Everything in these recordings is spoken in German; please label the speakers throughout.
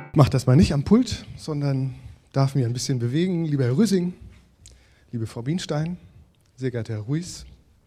Speaker 1: Ich mache das mal nicht am Pult, sondern darf mich ein bisschen bewegen. Lieber Herr Rüsing, liebe Frau Bienstein, sehr geehrter Herr Ruiz,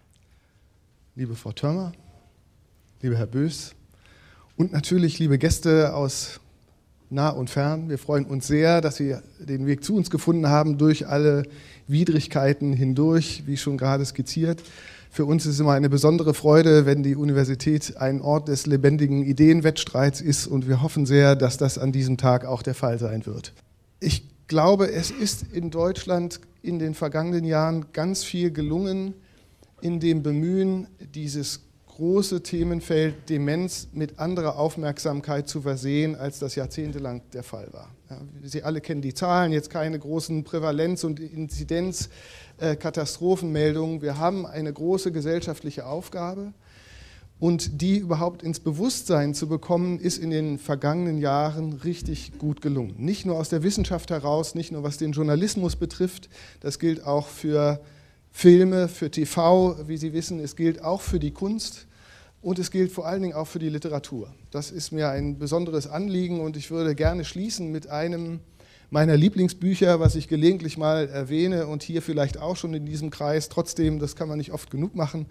Speaker 1: liebe Frau Thörmer, lieber Herr Bös und natürlich liebe Gäste aus nah und fern. Wir freuen uns sehr, dass Sie den Weg zu uns gefunden haben, durch alle Widrigkeiten hindurch, wie schon gerade skizziert. Für uns ist es immer eine besondere Freude, wenn die Universität ein Ort des lebendigen Ideenwettstreits ist, und wir hoffen sehr, dass das an diesem Tag auch der Fall sein wird. Ich glaube, es ist in Deutschland in den vergangenen Jahren ganz viel gelungen, in dem Bemühen, dieses große Themenfeld Demenz mit anderer Aufmerksamkeit zu versehen, als das jahrzehntelang der Fall war. Ja, Sie alle kennen die Zahlen, jetzt keine großen Prävalenz- und Inzidenzkatastrophenmeldungen. Wir haben eine große gesellschaftliche Aufgabe, und die überhaupt ins Bewusstsein zu bekommen, ist in den vergangenen Jahren richtig gut gelungen. Nicht nur aus der Wissenschaft heraus, nicht nur was den Journalismus betrifft, das gilt auch für Filme, für TV, wie Sie wissen, es gilt auch für die Kunst und es gilt vor allen Dingen auch für die Literatur. Das ist mir ein besonderes Anliegen, und ich würde gerne schließen mit einem meiner Lieblingsbücher, was ich gelegentlich mal erwähne und hier vielleicht auch schon in diesem Kreis. Trotzdem, das kann man nicht oft genug machen.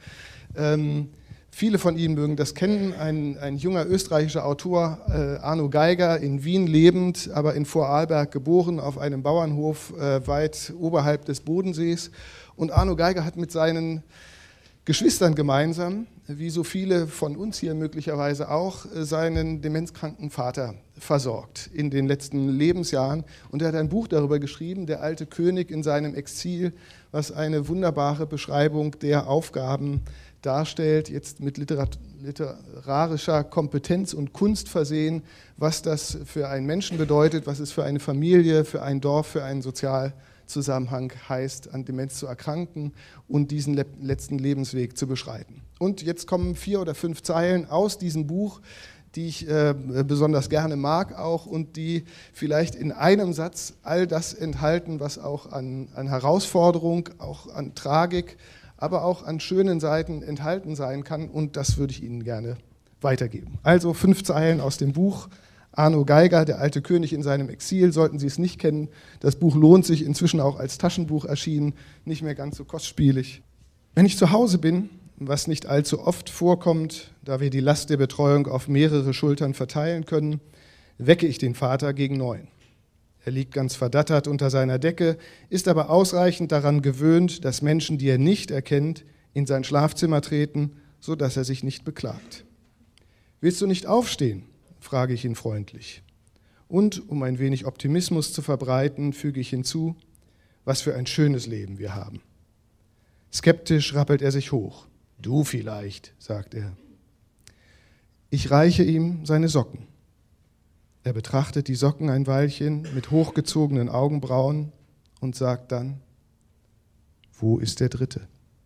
Speaker 1: Viele von Ihnen mögen das kennen, ein junger österreichischer Autor, Arno Geiger, in Wien lebend, aber in Vorarlberg geboren, auf einem Bauernhof weit oberhalb des Bodensees. Und Arno Geiger hat mit seinen Geschwistern gemeinsam, wie so viele von uns hier möglicherweise auch, seinen demenzkranken Vater versorgt in den letzten Lebensjahren. Und er hat ein Buch darüber geschrieben, Der alte König in seinem Exil, was eine wunderbare Beschreibung der Aufgaben darstellt, jetzt mit literarischer Kompetenz und Kunst versehen, was das für einen Menschen bedeutet, was es für eine Familie, für ein Dorf, für einen Sozialzusammenhang heißt, an Demenz zu erkranken und diesen letzten Lebensweg zu beschreiten. Und jetzt kommen 4 oder 5 Zeilen aus diesem Buch, die ich besonders gerne mag auch und die vielleicht in einem Satz all das enthalten, was auch an Herausforderung, auch an Tragik, aber auch an schönen Seiten enthalten sein kann, und das würde ich Ihnen gerne weitergeben. Also 5 Zeilen aus dem Buch Arno Geiger, Der alte König in seinem Exil. Sollten Sie es nicht kennen, das Buch lohnt sich, inzwischen auch als Taschenbuch erschienen, nicht mehr ganz so kostspielig. Wenn ich zu Hause bin, was nicht allzu oft vorkommt, da wir die Last der Betreuung auf mehrere Schultern verteilen können, wecke ich den Vater gegen 9. Er liegt ganz verdattert unter seiner Decke, ist aber ausreichend daran gewöhnt, dass Menschen, die er nicht erkennt, in sein Schlafzimmer treten, sodass er sich nicht beklagt. »Willst du nicht aufstehen?« frage ich ihn freundlich. Und, um ein wenig Optimismus zu verbreiten, füge ich hinzu, was für ein schönes Leben wir haben. Skeptisch rappelt er sich hoch. »Du vielleicht«, sagt er. Ich reiche ihm seine Socken. Er betrachtet die Socken ein Weilchen mit hochgezogenen Augenbrauen und sagt dann, »Wo ist der Dritte?«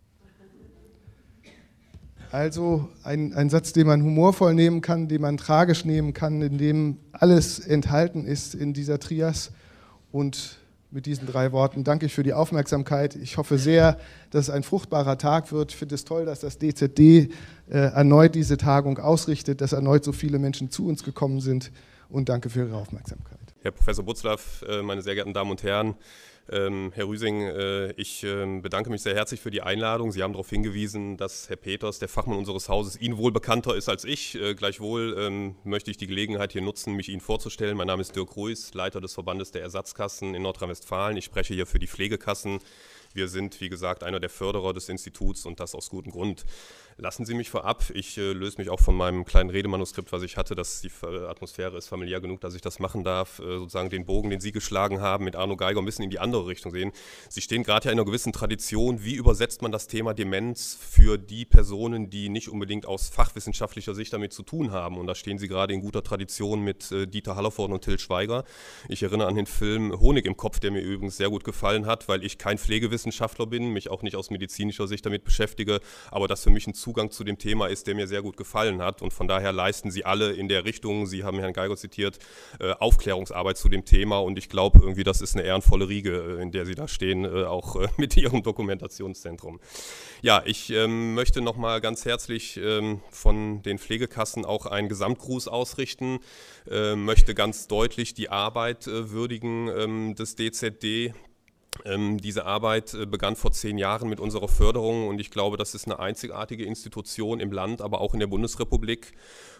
Speaker 1: Also ein Satz, den man humorvoll nehmen kann, den man tragisch nehmen kann, in dem alles enthalten ist in dieser Trias. Und mit diesen 3 Worten danke ich für die Aufmerksamkeit. Ich hoffe sehr, dass es ein fruchtbarer Tag wird. Ich finde es toll, dass das DZD erneut diese Tagung ausrichtet, dass erneut so viele Menschen zu uns gekommen sind. Und danke für Ihre Aufmerksamkeit.
Speaker 2: Herr Professor Butzlaff, meine sehr geehrten Damen und Herren, Herr Rüsing, ich bedanke mich sehr herzlich für die Einladung. Sie haben darauf hingewiesen, dass Herr Peters, der Fachmann unseres Hauses, Ihnen wohl bekannter ist als ich. Gleichwohl möchte ich die Gelegenheit hier nutzen, mich Ihnen vorzustellen. Mein Name ist Dirk Ruiz, Leiter des Verbandes der Ersatzkassen in Nordrhein-Westfalen. Ich spreche hier für die Pflegekassen. Wir sind, wie gesagt, einer der Förderer des Instituts, und das aus gutem Grund. Lassen Sie mich vorab, ich löse mich auch von meinem kleinen Redemanuskript, was ich hatte, dass die Atmosphäre ist familiär genug, dass ich das machen darf, sozusagen den Bogen, den Sie geschlagen haben mit Arno Geiger, ein bisschen in die andere Richtung sehen. Sie stehen gerade ja in einer gewissen Tradition. Wie übersetzt man das Thema Demenz für die Personen, die nicht unbedingt aus fachwissenschaftlicher Sicht damit zu tun haben? Und da stehen Sie gerade in guter Tradition mit Dieter Hallervorden und Till Schweiger. Ich erinnere an den Film Honig im Kopf, der mir übrigens sehr gut gefallen hat, weil ich kein Pflegewissenschaftler Pflegewissenschaftler bin, mich auch nicht aus medizinischer Sicht damit beschäftige, aber das für mich ein Zugang zu dem Thema ist, der mir sehr gut gefallen hat. Und von daher leisten Sie alle in der Richtung, Sie haben Herrn Geiger zitiert, Aufklärungsarbeit zu dem Thema. Und ich glaube irgendwie, das ist eine ehrenvolle Riege, in der Sie da stehen, auch mit Ihrem Dokumentationszentrum. Ja, ich möchte nochmal ganz herzlich von den Pflegekassen auch einen Gesamtgruß ausrichten, möchte ganz deutlich die Arbeit würdigen des DZD. Diese Arbeit begann vor 10 Jahren mit unserer Förderung und ich glaube, das ist eine einzigartige Institution im Land, aber auch in der Bundesrepublik.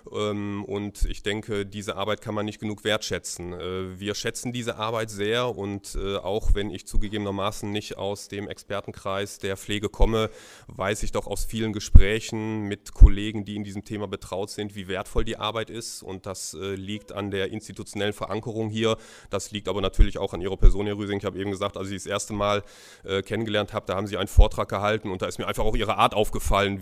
Speaker 2: Und ich denke, diese Arbeit kann man nicht genug wertschätzen. Wir schätzen diese Arbeit sehr und auch wenn ich zugegebenermaßen nicht aus dem Expertenkreis der Pflege komme, weiß ich doch aus vielen Gesprächen mit Kollegen, die in diesem Thema betraut sind, wie wertvoll die Arbeit ist. Und das liegt an der institutionellen Verankerung hier. Das liegt aber natürlich auch an Ihrer Person, Herr Rüsing. Ich habe eben gesagt, als ich das erste Mal kennengelernt habe, da haben Sie einen Vortrag gehalten und da ist mir einfach auch Ihre Art aufgefallen,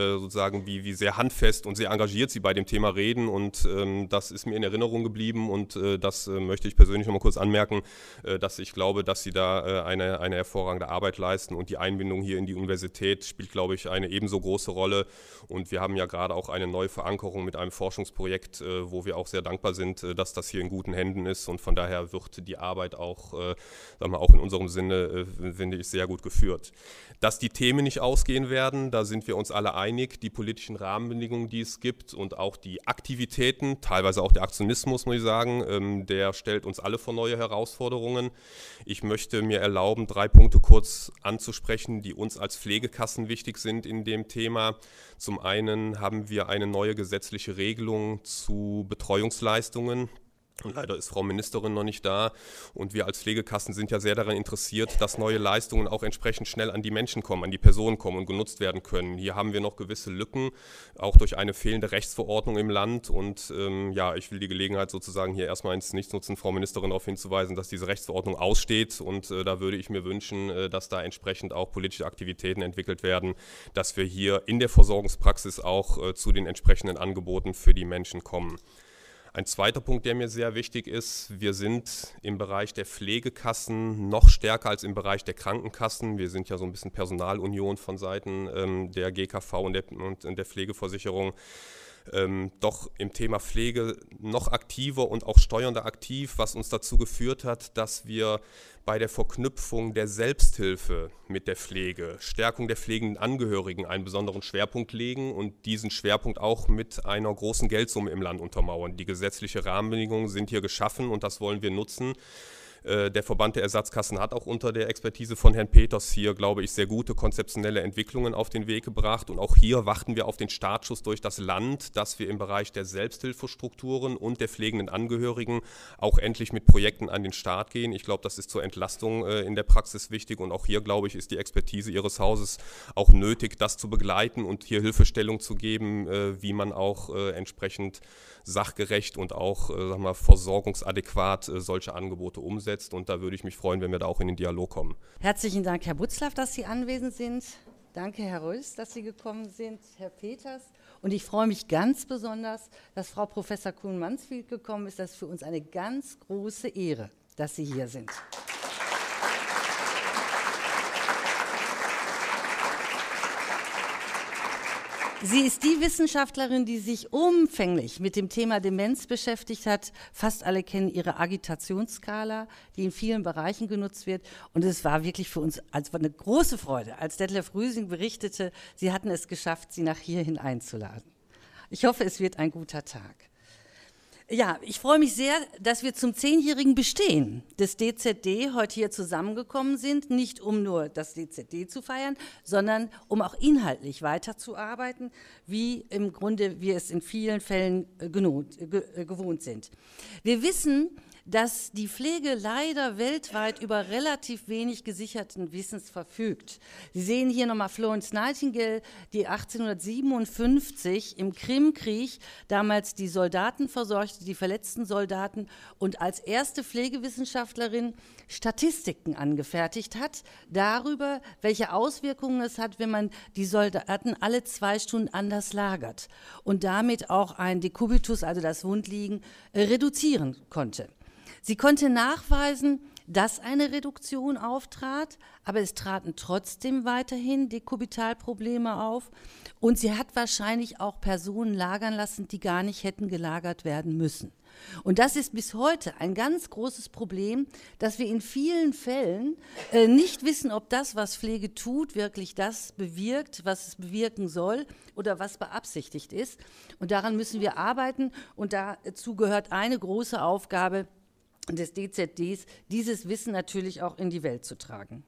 Speaker 2: wie sehr handfest und sehr engagiert Sie bei dem Thema reden und das ist mir in Erinnerung geblieben und das möchte ich persönlich noch mal kurz anmerken, dass ich glaube, dass Sie da eine hervorragende Arbeit leisten und die Einbindung hier in die Universität spielt, glaube ich, eine ebenso große Rolle und wir haben ja gerade auch eine neue Verankerung mit einem Forschungsprojekt, wo wir auch sehr dankbar sind, dass das hier in guten Händen ist und von daher wird die Arbeit auch, sagen wir, auch in unserem Sinne, finde ich, sehr gut geführt. Dass die Themen nicht ausgehen werden, da sind wir uns alle einig, die politischen Rahmenbedingungen, die es gibt und auch die Aktivitäten, teilweise auch der Aktionismus, muss ich sagen, der stellt uns alle vor neue Herausforderungen. Ich möchte mir erlauben, 3 Punkte kurz anzusprechen, die uns als Pflegekassen wichtig sind in dem Thema. Zum einen haben wir eine neue gesetzliche Regelung zu Betreuungsleistungen. Leider ist Frau Ministerin noch nicht da und wir als Pflegekassen sind ja sehr daran interessiert, dass neue Leistungen auch entsprechend schnell an die Menschen kommen, an die Personen kommen und genutzt werden können. Hier haben wir noch gewisse Lücken, auch durch eine fehlende Rechtsverordnung im Land und ja, ich will die Gelegenheit sozusagen hier erstmal ins Nichts nutzen, Frau Ministerin darauf hinzuweisen, dass diese Rechtsverordnung aussteht und da würde ich mir wünschen, dass da entsprechend auch politische Aktivitäten entwickelt werden, dass wir hier in der Versorgungspraxis auch zu den entsprechenden Angeboten für die Menschen kommen. Ein zweiter Punkt, der mir sehr wichtig ist, wir sind im Bereich der Pflegekassen noch stärker als im Bereich der Krankenkassen. Wir sind ja so ein bisschen Personalunion von Seiten der GKV und der Pflegeversicherung. Doch im Thema Pflege noch aktiver und auch steuernder aktiv, was uns dazu geführt hat, dass wir bei der Verknüpfung der Selbsthilfe mit der Pflege, Stärkung der pflegenden Angehörigen einen besonderen Schwerpunkt legen und diesen Schwerpunkt auch mit einer großen Geldsumme im Land untermauern. Die gesetzlichen Rahmenbedingungen sind hier geschaffen und das wollen wir nutzen. Der Verband der Ersatzkassen hat auch unter der Expertise von Herrn Peters hier, glaube ich, sehr gute konzeptionelle Entwicklungen auf den Weg gebracht. Und auch hier warten wir auf den Startschuss durch das Land, dass wir im Bereich der Selbsthilfestrukturen und der pflegenden Angehörigen auch endlich mit Projekten an den Start gehen. Ich glaube, das ist zur Entlastung in der Praxis wichtig. Und auch hier, glaube ich, ist die Expertise Ihres Hauses auch nötig, das zu begleiten und hier Hilfestellung zu geben, wie man auch entsprechend sachgerecht und auch sagen wir, versorgungsadäquat solche Angebote umsetzt. Und da würde ich mich freuen, wenn wir da auch in den Dialog kommen.
Speaker 3: Herzlichen Dank, Herr Butzlaff, dass Sie anwesend sind. Danke, Herr Rös, dass Sie gekommen sind, Herr Peters. Und ich freue mich ganz besonders, dass Frau Professor Kuhn-Mansfield gekommen ist. Das ist für uns eine ganz große Ehre, dass Sie hier sind. Sie ist die Wissenschaftlerin, die sich umfänglich mit dem Thema Demenz beschäftigt hat. Fast alle kennen ihre Agitationsskala, die in vielen Bereichen genutzt wird. Und es war wirklich für uns eine große Freude, als Detlef Rüsing berichtete, Sie hatten es geschafft, sie nach hierhin einzuladen. Ich hoffe, es wird ein guter Tag. Ja, ich freue mich sehr, dass wir zum 10-jährigen Bestehen des DZD heute hier zusammengekommen sind, nicht um nur das DZD zu feiern, sondern um auch inhaltlich weiterzuarbeiten, wie im Grunde wir es in vielen Fällen gewohnt sind. Wir wissen, dass die Pflege leider weltweit über relativ wenig gesicherten Wissens verfügt. Sie sehen hier nochmal Florence Nightingale, die 1857 im Krimkrieg damals die Soldaten versorgte, die verletzten Soldaten und als erste Pflegewissenschaftlerin Statistiken angefertigt hat darüber, welche Auswirkungen es hat, wenn man die Soldaten alle 2 Stunden anders lagert und damit auch ein Dekubitus, also das Wundliegen, reduzieren konnte. Sie konnte nachweisen, dass eine Reduktion auftrat, aber es traten trotzdem weiterhin Dekubitalprobleme auf. Und sie hat wahrscheinlich auch Personen lagern lassen, die gar nicht hätten gelagert werden müssen. Und das ist bis heute ein ganz großes Problem, dass wir in vielen Fällen nicht wissen, ob das, was Pflege tut, wirklich das bewirkt, was es bewirken soll oder was beabsichtigt ist. Und daran müssen wir arbeiten. Und dazu gehört eine große Aufgabe des DZDs, dieses Wissen natürlich auch in die Welt zu tragen.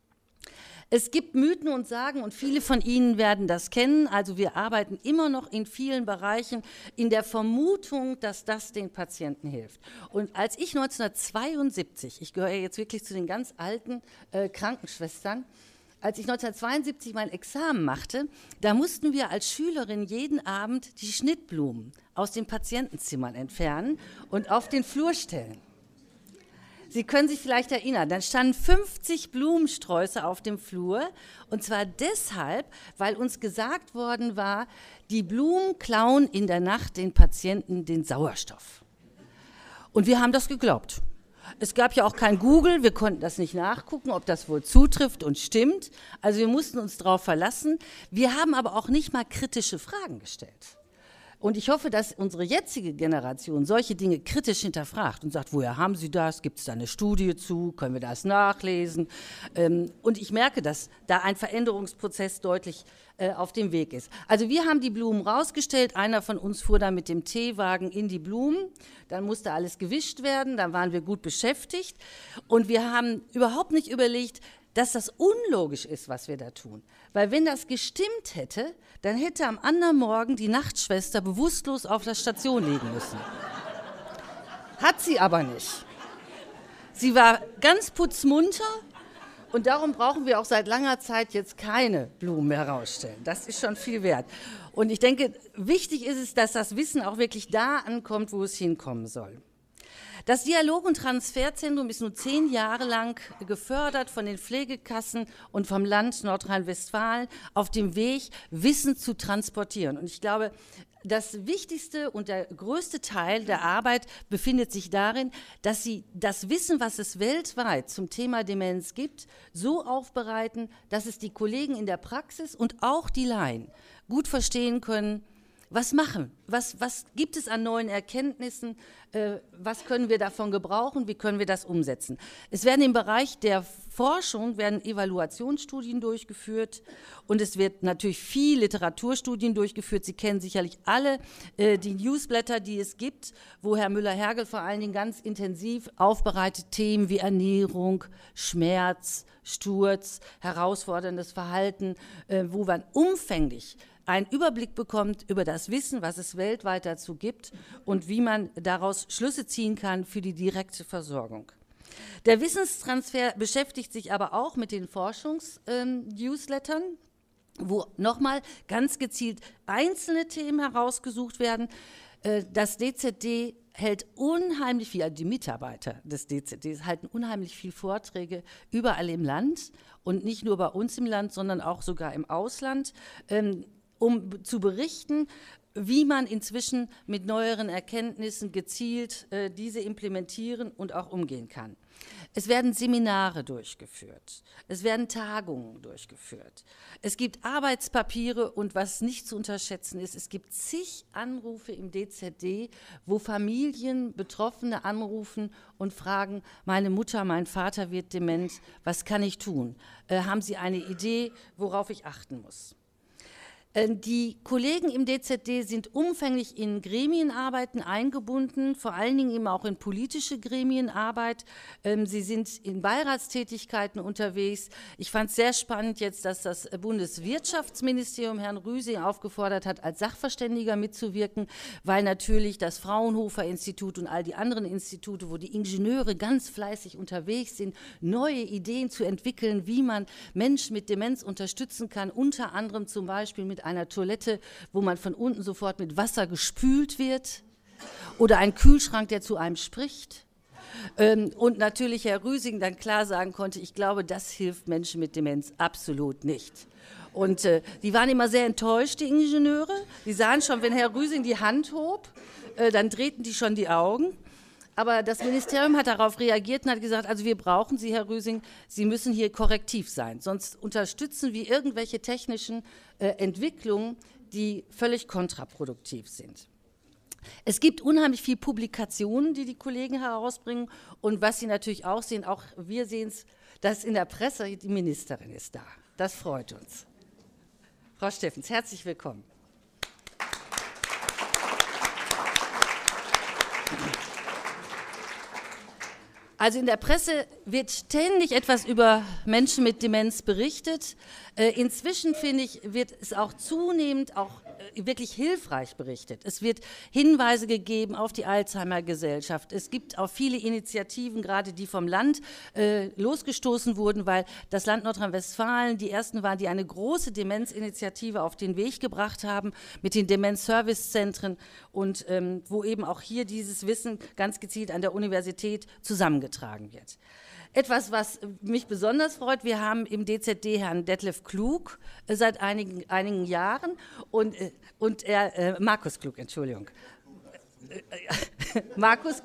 Speaker 3: Es gibt Mythen und Sagen und viele von Ihnen werden das kennen. Also wir arbeiten immer noch in vielen Bereichen in der Vermutung, dass das den Patienten hilft. Und als ich 1972, ich gehöre jetzt wirklich zu den ganz alten Krankenschwestern, als ich 1972 mein Examen machte, da mussten wir als Schülerin jeden Abend die Schnittblumen aus den Patientenzimmern entfernen und auf den Flur stellen. Sie können sich vielleicht erinnern, dann standen 50 Blumensträuße auf dem Flur und zwar deshalb, weil uns gesagt worden war, die Blumen klauen in der Nacht den Patienten den Sauerstoff. Und wir haben das geglaubt. Es gab ja auch kein Google, wir konnten das nicht nachgucken, ob das wohl zutrifft und stimmt. Also wir mussten uns darauf verlassen. Wir haben aber auch nicht mal kritische Fragen gestellt. Und ich hoffe, dass unsere jetzige Generation solche Dinge kritisch hinterfragt und sagt, woher haben Sie das? Gibt es da eine Studie zu? Können wir das nachlesen? Und ich merke, dass da ein Veränderungsprozess deutlich auf dem Weg ist. Also wir haben die Blumen rausgestellt. Einer von uns fuhr dann mit dem Teewagen in die Blumen. Dann musste alles gewischt werden. Dann waren wir gut beschäftigt. Und wir haben überhaupt nicht überlegt, dass das unlogisch ist, was wir da tun. Weil wenn das gestimmt hätte, dann hätte am anderen Morgen die Nachtschwester bewusstlos auf der Station liegen müssen. Hat sie aber nicht. Sie war ganz putzmunter und darum brauchen wir auch seit langer Zeit jetzt keine Blumen mehr rausstellen. Das ist schon viel wert. Und ich denke, wichtig ist es, dass das Wissen auch wirklich da ankommt, wo es hinkommen soll. Das Dialog- und Transferzentrum ist nun 10 Jahre lang gefördert von den Pflegekassen und vom Land Nordrhein-Westfalen auf dem Weg, Wissen zu transportieren. Und ich glaube, das wichtigste und der größte Teil der Arbeit befindet sich darin, dass Sie das Wissen, was es weltweit zum Thema Demenz gibt, so aufbereiten, dass es die Kollegen in der Praxis und auch die Laien gut verstehen können. Was machen? Was gibt es an neuen Erkenntnissen? Was können wir davon gebrauchen? Wie können wir das umsetzen? Es werden im Bereich der Forschung Evaluationsstudien durchgeführt und es wird natürlich viel Literaturstudien durchgeführt. Sie kennen sicherlich alle die Newsletter, die es gibt, wo Herr Müller-Hergel vor allen Dingen ganz intensiv aufbereitet Themen wie Ernährung, Schmerz, Sturz, herausforderndes Verhalten, wo man umfänglich einen Überblick bekommt über das Wissen, was es weltweit dazu gibt und wie man daraus Schlüsse ziehen kann für die direkte Versorgung. Der Wissenstransfer beschäftigt sich aber auch mit den Forschungs-Newslettern, wo nochmal ganz gezielt einzelne Themen herausgesucht werden. Das DZD hält unheimlich viel, also die Mitarbeiter des DZDs halten unheimlich viel Vorträge überall im Land und nicht nur bei uns im Land, sondern auch sogar im Ausland, um zu berichten, wie man inzwischen mit neueren Erkenntnissen gezielt diese implementieren und auch umgehen kann. Es werden Seminare durchgeführt, es werden Tagungen durchgeführt, es gibt Arbeitspapiere und was nicht zu unterschätzen ist, es gibt zig Anrufe im DZD, wo Familien, Betroffene anrufen und fragen, meine Mutter, mein Vater wird dement, was kann ich tun? Haben Sie eine Idee, worauf ich achten muss? Die Kollegen im DZD sind umfänglich in Gremienarbeiten eingebunden, vor allen Dingen eben auch in politische Gremienarbeit. Sie sind in Beiratstätigkeiten unterwegs. Ich fand es sehr spannend jetzt, dass das Bundeswirtschaftsministerium Herrn Rüsing aufgefordert hat, als Sachverständiger mitzuwirken, weil natürlich das Fraunhofer-Institut und all die anderen Institute, wo die Ingenieure ganz fleißig unterwegs sind, neue Ideen zu entwickeln, wie man Menschen mit Demenz unterstützen kann, unter anderem zum Beispiel mit einer Toilette, wo man von unten sofort mit Wasser gespült wird oder ein Kühlschrank, der zu einem spricht. Und natürlich Herr Rüsing dann klar sagen konnte, ich glaube, das hilft Menschen mit Demenz absolut nicht. Und die waren immer sehr enttäuscht, die Ingenieure. Die sahen schon, wenn Herr Rüsing die Hand hob, dann drehten die schon die Augen. Aber das Ministerium hat darauf reagiert und hat gesagt, also wir brauchen Sie, Herr Rüsing, Sie müssen hier korrektiv sein, sonst unterstützen wir irgendwelche technischen Entwicklungen, die völlig kontraproduktiv sind. Es gibt unheimlich viele Publikationen, die die Kollegen herausbringen und was Sie natürlich auch sehen, auch wir sehen es, dass in der Presse die Ministerin ist da. Das freut uns. Frau Steffens, herzlich willkommen. Also in der Presse wird ständig etwas über Menschen mit Demenz berichtet. Inzwischen, finde ich, wird es auch zunehmend auch wirklich hilfreich berichtet. Es wird Hinweise gegeben auf die Alzheimer-Gesellschaft. Es gibt auch viele Initiativen, gerade die vom Land losgestoßen wurden, weil das Land Nordrhein-Westfalen die ersten waren, die eine große Demenzinitiative auf den Weg gebracht haben mit den Demenz-Service-Zentren und wo eben auch hier dieses Wissen ganz gezielt an der Universität zusammengetragen wird. Etwas, was mich besonders freut, wir haben im DZD Herrn Detlef Klug seit einigen Jahren und Markus Klug, Entschuldigung. Markus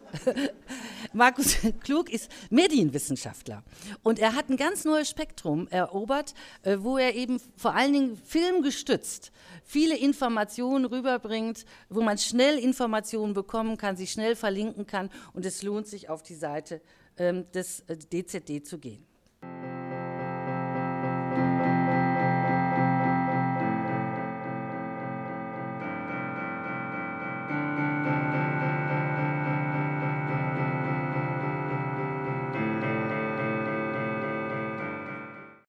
Speaker 3: Klug ist Medienwissenschaftler und er hat ein ganz neues Spektrum erobert, wo er eben vor allen Dingen filmgestützt viele Informationen rüberbringt, wo man schnell Informationen bekommen kann, sie schnell verlinken kann und es lohnt sich auf die Seite des DZD zu gehen.